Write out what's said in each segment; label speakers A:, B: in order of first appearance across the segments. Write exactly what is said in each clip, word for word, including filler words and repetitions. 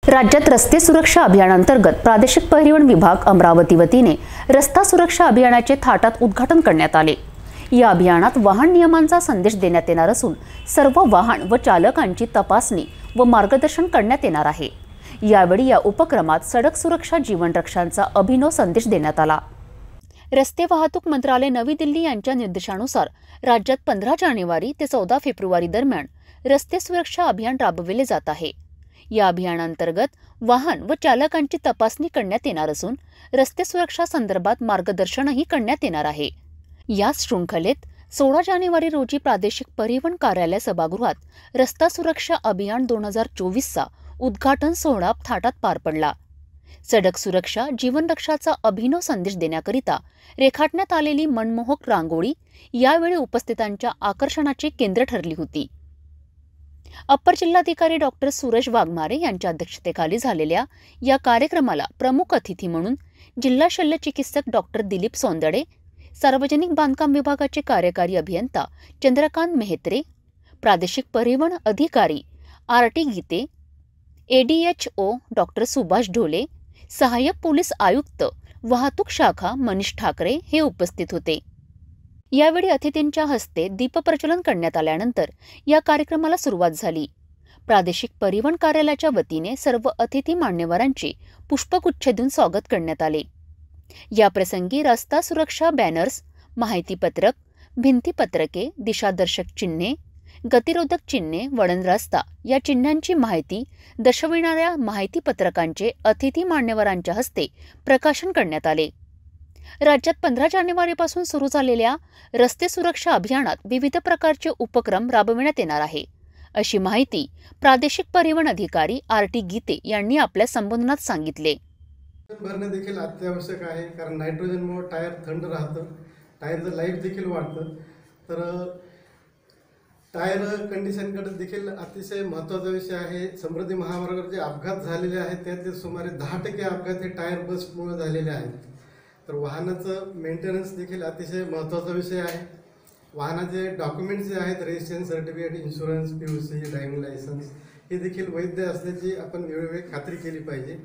A: राज्यात रस्ते सुरक्षा अभियानांतर्गत प्रादेशिक परिवहन विभाग अमरावती वतीने रस्ता सुरक्षा अभियानाचे थाटात उद्घाटन करण्यात आले। या अभियानात वाहन नियमांचा संदेश देण्यात येणार असून सर्व वाहन व चालकांची तपासणी व मार्गदर्शन करण्यात येणार आहे। यावेळी या उपक्रमात सडक सुरक्षा जीवन रक्षांचा अभिनव संदेश देण्यात आला। रस्ते वाहतूक मंत्रालय नवी दिल्ली यांच्या निर्देशानुसार राज्यात पंधरा जानेवारी ते चौदा फेब्रुवारी दरम्यान रस्ते सुरक्षा अभियान राबविले जात आहे। या अभियानांतर्गत वाहन व चालकांची तपासणी करण्यात येणार असून रस्ते सुरक्षा संदर्भात मार्गदर्शनही करण्यात येणार आहे। या शृंखलेत सोळा जानेवारी रोजी प्रादेशिक परिवहन कार्यालय सभागृहात रस्ता सुरक्षा अभियान दोन हजार चोवीसचा उद्घाटन सोहळा थाटात पार पडला। सडक सुरक्षा जीवन रक्षाचा अभिनव संदेश देण्याकरिता रेखाटण्यात आलेली मनमोहक रांगोळी यावेळी उपस्थितांच्या आकर्षणाचे केंद्र ठरली होती। अप्पर जिल्हाधिकारी डॉक्टर सुरेश वाघमारे यांच्या अध्यक्षतेखाली झालेल्या या कार्यक्रमाला प्रमुख अतिथी म्हणून जिल्हा शल्य चिकित्सक डॉक्टर दिलीप सोंदडे, सार्वजनिक बांधकाम विभागाचे कार्यकारी अभियंता चंद्रकांत मेहत्रे, प्रादेशिक परिवहन अधिकारी R T Gite, ADHO doctor Subhash Dhole, सहाय्यक पोलीस आयुक्त वाहतूक शाखा मनीष ठाकरे हे उपस्थित होते। यावेळी अतिथींच्या हस्ते दीपप्रज्वलन करण्यात आल्यानंतर या कार्यक्रमाला सुरुवात झाली। प्रादेशिक परिवहन कार्यालयाच्या वतीने सर्व अतिथी मान्यवरांचे पुष्पगुच्छ देऊन स्वागत करण्यात आले। याप्रसंगी रस्ता सुरक्षा बॅनर्स, माहितीपत्रक, भिंतीपत्रके, दिशादर्शक चिन्हे, गतिरोधक चिन्हे, वळण रस्ता या चिन्हांची माहिती दर्शविणाऱ्या माहितीपत्रकांचे अतिथी मान्यवरांच्या हस्ते प्रकाशन करण्यात आले। राज्यात पंधरा जानेवारीपासून सुरू झालेल्या रस्ते सुरक्षा अभियानात विविध प्रकारचे उपक्रम राबविण्यात येणार आहे, अशी माहिती प्रादेशिक परिवहन अधिकारी आर टी गीते यांनी आपल्या संबोधनात सांगितले।
B: भरणे देखील अत्यावश्यक आहे, कारण नायट्रोजनमुळे टायर थंड राहतं, टायरचं लाईफ देखील वाढतं। तर टायर कंडिशनकडे देखील अतिशय महत्त्वाचा विषय आहे। समृद्धी महामार्गावर जे अपघात झालेले आहेत त्यातले सुमारे दहा टक्के अपघात हे टायर बसमुळे झालेले आहेत। तर वाहनाचं मेंटेनन्स देखील अतिशय महत्त्वाचा विषय आहे। वाहनाचे डॉक्युमेंट्स जे आहेत, registration certificate, insurance, P U C, driving licence हे देखील वैध असल्याची आपण वेळोवेळी खात्री केली पाहिजे।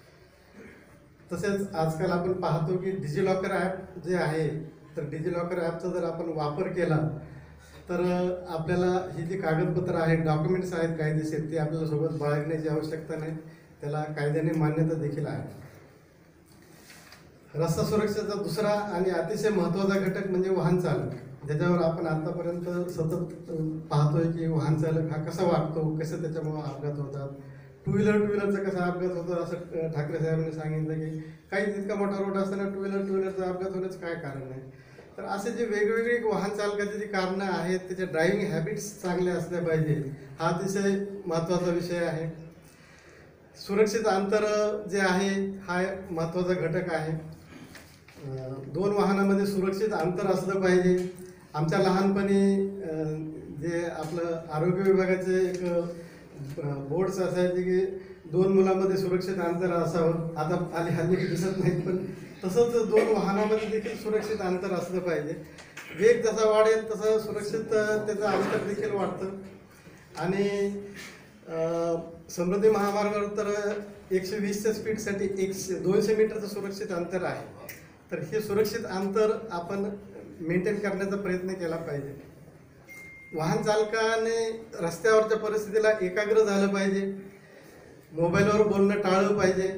B: तसेच आजकाल आपण पाहतो की डिजिलॉकर ॲप जे आहे, तर डिजिलॉकर ॲपचा जर आपण वापर केला तर आपल्याला ही जी कागदपत्र आहेत, डॉक्युमेंट्स आहेत कायदेशीर, ते आपल्याला सोबत बाळगण्याची आवश्यकता नाही, त्याला कायद्याने मान्यता देखील आहे। रस्ता सुरक्षेचा दुसरा आणि अतिशय महत्त्वाचा घटक म्हणजे वाहन चालक, ज्याच्यावर आपण आतापर्यंत सतत पाहतोय की वाहन चालक हा कसा वागतो, कसं त्याच्यामुळे अपघात होतात। टू व्हीलर टू व्हीलरचा कसा अपघात होतो असं ठाकरे साहेबांनी सांगितलं की काही तितका मोठा रोड असताना टू व्हीलर टू व्हीलरचा अपघात होण्याचं काय कारण आहे। तर असे जे वेगवेगळे वाहन चालकाची जी कारणं आहेत, त्याच्या ड्रायव्हिंग हॅबिट्स चांगल्या असल्या पाहिजे, हा अतिशय महत्त्वाचा विषय आहे। सुरक्षित अंतर जे आहे हा महत्त्वाचा घटक आहे। दोन वाहनामध्ये सुरक्षित अंतर असलं पाहिजे। आमच्या लहानपणी जे आपलं आरोग्य विभागाचे एक बोर्ड्स असायचे की दोन मुलांमध्ये सुरक्षित अंतर असावं, आता आली हल्ली दिसत नाहीत, पण तसंच दोन वाहनामध्ये देखील सुरक्षित अंतर असलं पाहिजे। वेग जसा वाढेल तसं सुरक्षित त्याचं अंतर देखील वाढतं। आणि समृद्धी महामार्गावर तर एकशे वीसच्या स्पीडसाठी एकशे दोनशे मीटरचं सुरक्षित अंतर आहे। तर हे सुरक्षित अंतर आपण मेंटेन करण्याचा प्रयत्न केला पाहिजे। वाहन चालकाने रस्त्यावरच्या परिस्थितीला एकाग्र झालं पाहिजे, मोबाईलवर बोलणं टाळलं पाहिजे।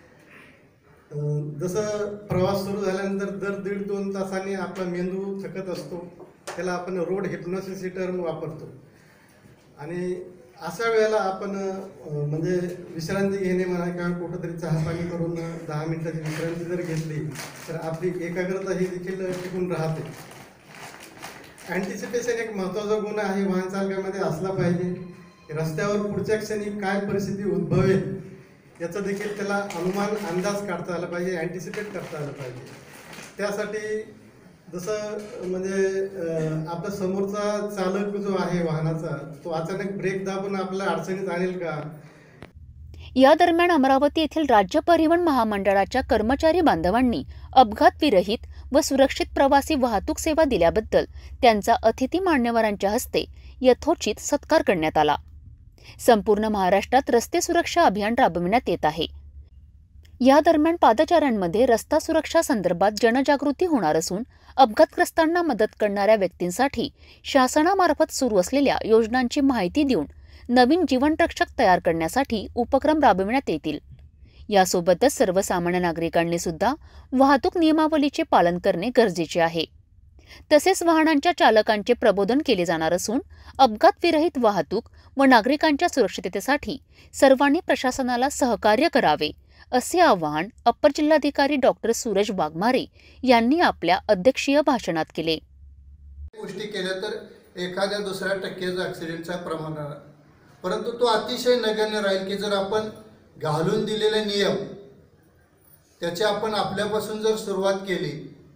B: जसं प्रवास सुरू झाल्यानंतर दर दीड दोन तासांनी आपला मेंदू थकत असतो, त्याला आपण रोड हिप्नोसिस ही टर्म वापरतो। आणि अशा वेळेला आपण म्हणजे विश्रांती घेणे म्हणा किंवा कुठंतरी चहा पाणी करून दहा मिनिटाची विश्रांती जर घेतली तर आपली एकाग्रता ही देखील टिकून राहते। अँटिसिपेशन एक महत्त्वाचा गुण आहे वाहन चालकामध्ये असला पाहिजे। रस्त्यावर पुढच्या क्षणी काय परिस्थिती उद्भवेल याचा देखील त्याला अनुमान अंदाज काढता आला पाहिजे, अँटिसिपेट करता आलं पाहिजे। त्यासाठी जसं म्हणजे आपला समोरचा चालक जो आहे वाहनाचा, तो अचानक ब्रेक दाबून आपल्याला अडचणीत आणेल का।
A: या दरम्यान अमरावती येथील राज्य परिवहन महामंडळाच्या कर्मचारी बांधवांनी अपघात विरहित व सुरक्षित प्रवासी वाहतूक सेवा दिल्याबद्दल त्यांचा अतिथी मान्यवरांच्या हस्ते यथोचित सत्कार करण्यात आला। संपूर्ण महाराष्ट्रात रस्ते सुरक्षा अभियान राबविण्यात येत आहे। या दरम्यान पादचाऱ्यांमध्ये रस्ता सुरक्षा संदर्भात जनजागृती होणार असून अपघातग्रस्तांना मदत करणाऱ्या व्यक्तींसाठी शासनामार्फत सुरू असलेल्या योजनांची माहिती देऊन नवीन जीवनरक्षक तयार करण्यासाठी उपक्रम राबविण्यात येतील। यासोबतच सर्वसामान्य नागरिकांनी सुद्धा वाहतूक नियमावलीचे पालन करणे गरजेचे आहे। तसेच वाहनांच्या चालकांचे प्रबोधन केले जाणार असून अपघातविरहित वाहतूक व नागरिकांच्या सुरक्षिततेसाठी सर्वांनी प्रशासनाला सहकार्य करावे असे आवाहन अप्पर जिल्हाधिकारी डॉक्टर सूरज वाघमारे यांनी आपल्या अध्यक्षीय भाषणात केले।
C: गोष्टी केल्या तर एखाद्या दुसऱ्या टक्क्याचा ॲक्सिडेंटचा प्रमाण राहणार, परंतु तो अतिशय नगण्य राहील की जर आपण घालून दिलेले नियम त्याची आपण आपल्यापासून जर सुरुवात केली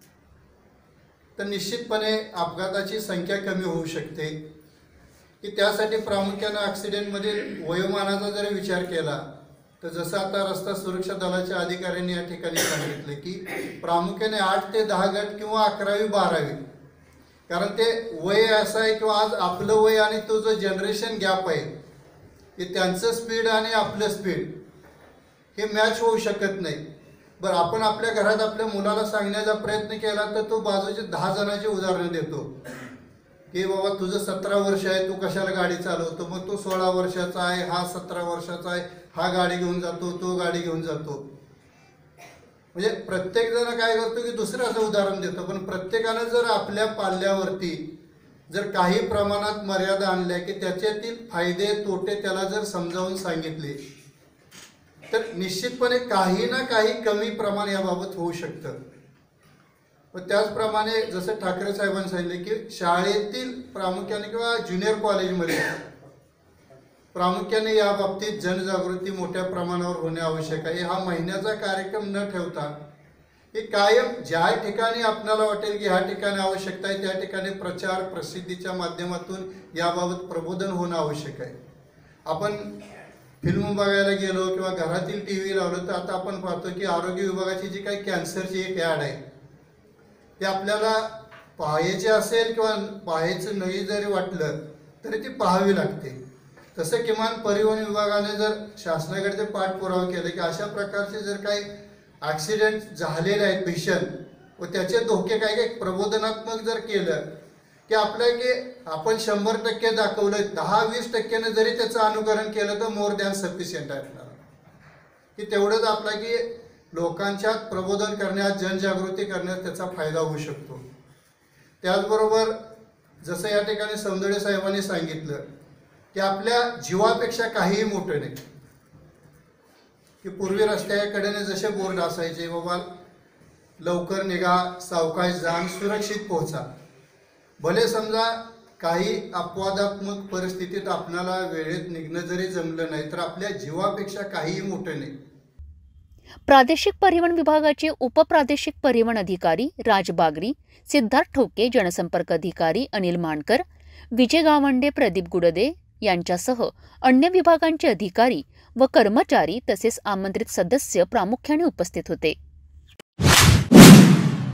C: तर निश्चितपणे अपघाताची संख्या कमी होऊ शकते। की त्यासाठी प्रामुख्याने ॲक्सिडेंटमधील वयोमानाचा जर विचार केला तर जसं आता रस्ता सुरक्षा दलाच्या अधिकाऱ्यांनी या ठिकाणी सांगितले की प्रामुख्याने आठ ते दहा गट किंवा अकरावी बारावी, कारण ते वय असं आहे किंवा आज आपलं वय आणि तो जो जनरेशन गॅप आहे की त्यांचं स्पीड आणि आपलं स्पीड हे मॅच होऊ शकत नाही। बरं, आपण आपल्या घरात आपल्या मुलाला सांगण्याचा प्रयत्न केला तर तो बाजूचे दहा जणांची उदाहरणं देतो की बाबा तुझं सतरा वर्ष आहे, तू कशाला गाडी चालवतो, मग तो सोळा वर्षाचा आहे, हा सतरा वर्षाचा आहे, हा गाडी घेऊन जातो, तो गाडी घेऊन जातो। म्हणजे प्रत्येक जण काय करतो की दुसऱ्याचं उदाहरण देतो, पण प्रत्येकानं जर आपल्या पाल्यावरती जर काही प्रमाणात मर्यादा आणल्या की त्याच्यातील फायदे तोटे त्याला जर समजावून सांगितले तर निश्चितपणे काही ना काही कमी प्रमाण याबाबत होऊ शकतं। व त्याचप्रमाणे जसं ठाकरे साहेबांनी सांगितले की शाळेतील प्रामुख्याने किंवा ज्युनियर कॉलेजमध्ये प्रामुख्याने या बाबतीत जनजागृती मोठ्या प्रमाणावर होणे आवश्यक आहे। हा महिन्याचा कार्यक्रम न ठेवता की कायम ज्या ठिकाणी आपल्याला वाटेल की ह्या ठिकाणी आवश्यकता आहे त्या ठिकाणी प्रचार प्रसिद्धीच्या माध्यमातून याबाबत प्रबोधन होणं आवश्यक आहे। आपण फिल्म बघायला गेलो किंवा घरातील टी व्ही लावलं तर आता आपण पाहतो की आरोग्य विभागाची जी काही कॅन्सरची एक ॲड आहे ते आपल्याला पाहायचे असेल किंवा पाहायचं नाही जरी वाटलं तरी ती पाहावी लागते। तसं किमान परिवहन विभागाने जर शासनाकडे पाठपुरावा केला की अशा प्रकारचे जर काही ॲक्सिडेंट झालेले आहेत भीषण व त्याचे धोके काय काय प्रबोधनात्मक जर केलं की आपल्या की आपण शंभर टक्के दाखवलं, दहा वीस टक्क्याने जरी त्याचं अनुकरण केलं तर मोर दॅन सफिशियंट आहे आपल्याला की तेवढंच आपला की लोकांच्यात प्रबोधन करण्यात जनजागृती करण्यात त्याचा फायदा होऊ शकतो। त्याचबरोबर जसं या ठिकाणी सौंदर्य साहेबांनी सांगितलं की आपल्या जीवापेक्षा काहीही मोठं नाही की पूर्वी रस्त्याकडेने जसे बोर्ड असायचे बाबा लवकर निघा, सावकाश जा, सुरक्षित पोहोचा, भले समजा काही अपवादात्मक परिस्थितीत आपल्याला वेळेत निघणं जरी जमलं नाही तर आपल्या जीवापेक्षा काहीही मोठं नाही।
A: प्रादेशिक परिवहन विभागाचे उपप्रादेशिक परिवहन अधिकारी राज बागरी, सिद्धार्थ ठोके, जनसंपर्क अधिकारी अनिल मानकर, विजय गावंडे, प्रदीप गुडदे यांच्यासह अन्य विभागांचे अधिकारी व कर्मचारी तसेच आमंत्रित सदस्य प्रामुख्याने उपस्थित होते।